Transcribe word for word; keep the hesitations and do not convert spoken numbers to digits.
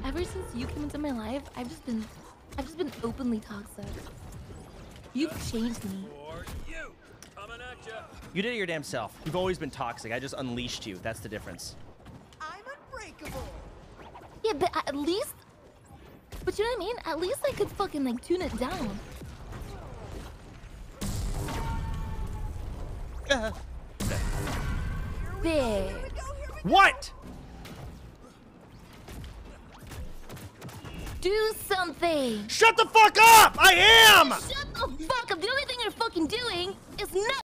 ever since you came into my life, I've just been, I've just been openly toxic. You've changed me. You. Coming at ya. You did it your damn self. You've always been toxic. I just unleashed you. That's the difference. I'm unbreakable. Yeah, but at least, but you know what I mean? At least I could fucking like tune it down. Uh. There. What? Do something. Shut the fuck up! I am! Shut the fuck up. The only thing you're fucking doing is not